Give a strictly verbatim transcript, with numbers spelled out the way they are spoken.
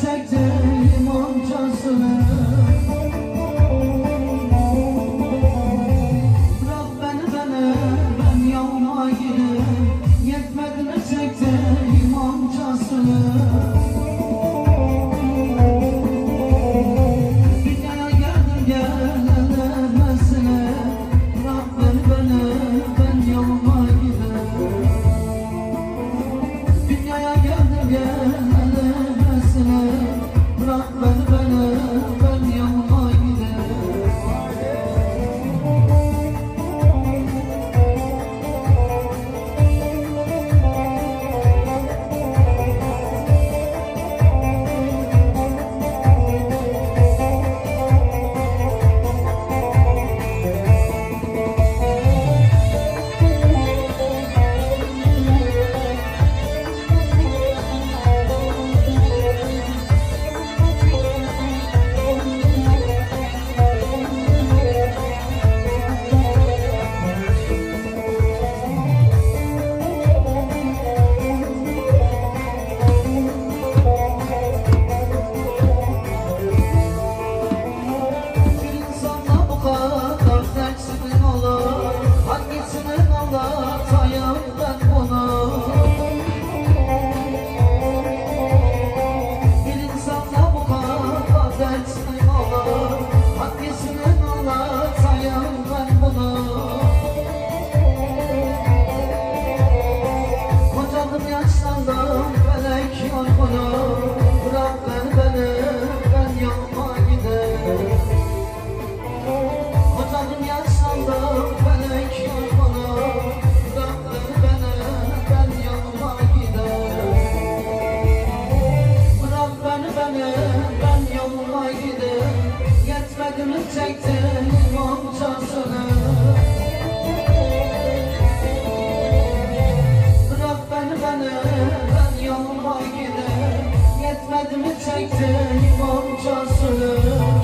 çektim amcasını. Bırak beni beni ben yoluma girip, yetmedi mi çektim amcasını. Dünyaya geldim gelemezsine, bırak beni beni ben yoluma girip. Dünyaya geldim gelemezsine, bırak beni beni ben yoluma giderim. Yaşlandım felek yorgunu, bırak beni beni ben yoluma giderim. Kocadım yaşlandım felek yorgunu, bırak beni beni ben yoluma giderim. Bırak beni beni ben yoluma giderim, yetmedi mi çektim amcasını. Ben yoluma giderim, yetmedi mi çektim amcasını.